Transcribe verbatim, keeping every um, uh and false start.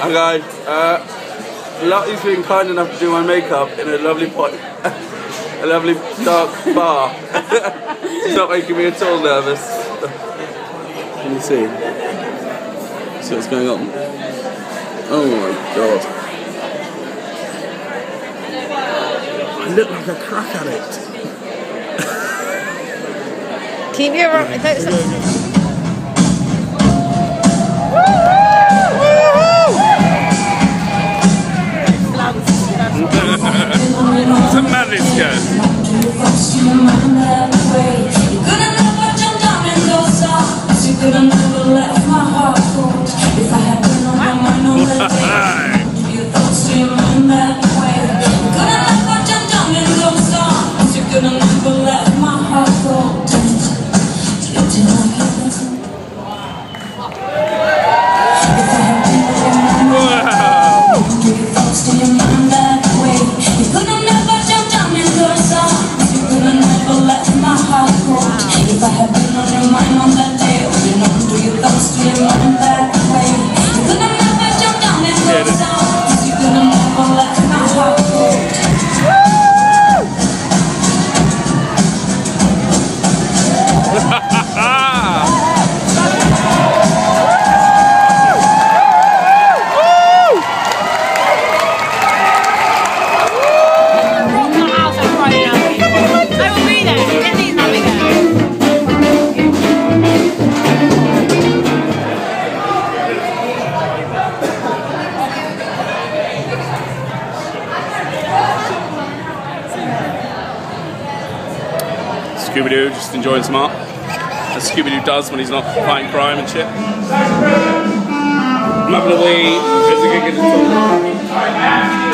Hi guys, uh, Lottie's been kind enough to do my makeup in a lovely pot, a lovely dark bar. It's not making me at all nervous. Can you see? See what's going on? Oh my god. I look like a crack addict. Keep your... Don't, It's a madness skirt. Scooby-Doo just enjoying some art, as Scooby-Doo does when he's not fighting crime and shit. I'm having a wee. There's a gig in the